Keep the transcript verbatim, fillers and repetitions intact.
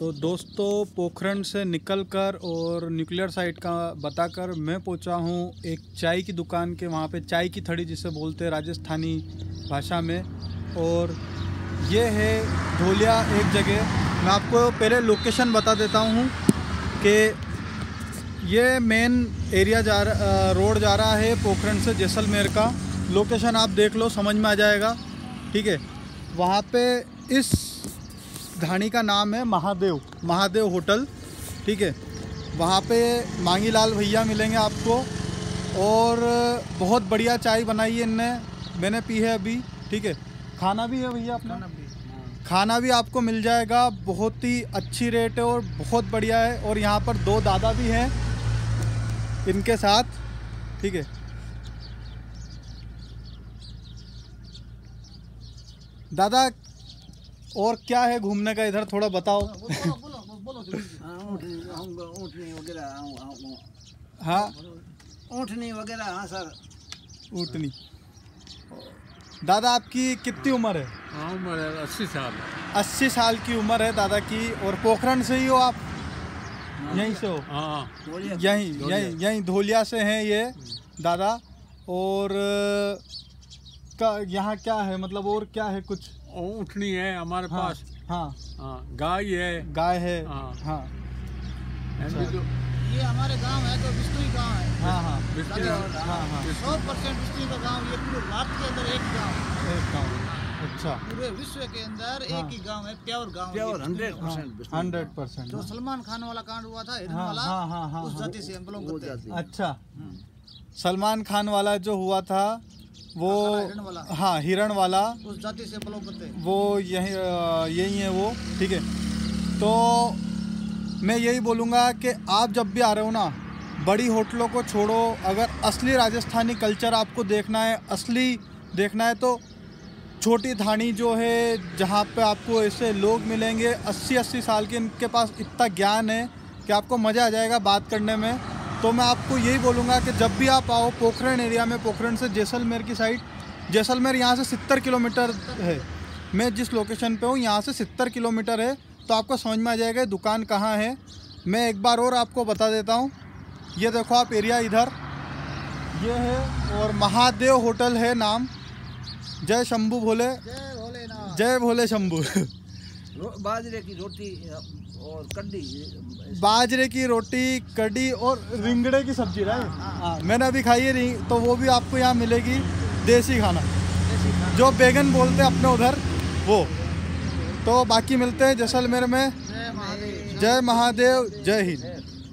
तो दोस्तों पोखरण से निकलकर और न्यूक्लियर साइट का बताकर मैं पहुंचा हूं एक चाय की दुकान के, वहां पे चाय की थड़ी जिसे बोलते हैं राजस्थानी भाषा में। और ये है धोलिया एक जगह। मैं आपको पहले लोकेशन बता देता हूं कि ये मेन एरिया जा रहा रोड जा रहा है पोखरण से जैसलमेर का। लोकेशन आप देख लो, समझ में आ जाएगा, ठीक है। वहाँ पे इस घाणी का नाम है महादेव महादेव होटल, ठीक है। वहाँ पे मांगी लाल भैया मिलेंगे आपको, और बहुत बढ़िया चाय बनाई है इनने, मैंने पी है अभी, ठीक है। खाना भी है भैया अपना, खाना भी खाना भी आपको मिल जाएगा, बहुत ही अच्छी रेट है और बहुत बढ़िया है। और यहाँ पर दो दादा भी हैं इनके साथ, ठीक है। दादा और क्या है घूमने का इधर, थोड़ा बताओ। बोलो बोलो बोलो ऊँटनी वगैरह, हाँ ऊँटनी वगैरह, हाँ सर ऊँटनी। दादा आपकी कितनी उम्र है? हाँ उम्र है अस्सी साल। अस्सी साल की उम्र है दादा की। और पोखरण से ही हो आप? यहीं से हो? हाँ यहीं यहीं यहीं धोलिया से हैं ये दादा। और का यहाँ क्या है, मतलब और क्या है कुछ? ऊँटनी है हमारे हाँ, पास। हाँ हाँ गाय है। गाय है। हाँ हाँ ऐसे तो ये हमारे गांव है तो बिस्तुई गांव है। हाँ हाँ बिस्किट। हाँ हाँ सौ परसेंट बिस्तुई का गांव। ये पूरे भारत के अंदर एक गांव, एक गाँव। अच्छा, पूरे विश्व के अंदर हाँ। एक ही गांव है, प्योर गांव। प्योर ये हंड्रेड बिस्तुई गांव। Percent hundred percent. जो सलमान खान वाला कांड हुआ था, हिरन हाँ, वाला, हाँ, हाँ, हाँ, उस हाँ। जाति से हम बिलोंग करते हैं। अच्छा, सलमान खान वाला जो हुआ था वो, हिरण वाला। हाँ हिरण वाला, उस जाति से बिलोंग करते हैं। वो यही यही है वो, ठीक है। तो मैं यही बोलूँगा कि आप जब भी आ रहे हो ना, बड़ी होटलों को छोड़ो, अगर असली राजस्थानी कल्चर आपको देखना है, असली देखना है, तो छोटी धाणी जो है, जहाँ पे आपको ऐसे लोग मिलेंगे अस्सी अस्सी साल के, इनके पास इतना ज्ञान है कि आपको मज़ा आ जाएगा बात करने में। तो मैं आपको यही बोलूँगा कि जब भी आप आओ पोखरण एरिया में, पोखरण से जैसलमेर की साइड, जैसलमेर यहाँ से सत्तर किलोमीटर है। मैं जिस लोकेशन पे हूँ यहाँ से सत्तर किलोमीटर है, तो आपको समझ में आ जाएगा दुकान कहाँ है। मैं एक बार और आपको बता देता हूँ। ये देखो आप एरिया इधर, ये है, और महादेव होटल है नाम। जय शंभू भोले, जय भोलेनाथ। जय भोले शंभू। बाजरे की रोटी और कड्डी, बाजरे की रोटी, कड़ी और रिंगड़े की सब्जी, राइट? हाँ, मैंने अभी खाई है रिंग, तो वो भी आपको यहाँ मिलेगी, देसी खाना, जो बैगन बोलते हैं अपने उधर, वो। तो बाकी मिलते हैं जैसलमेर में। जय महादेव। जय महादेव, जय हिंद।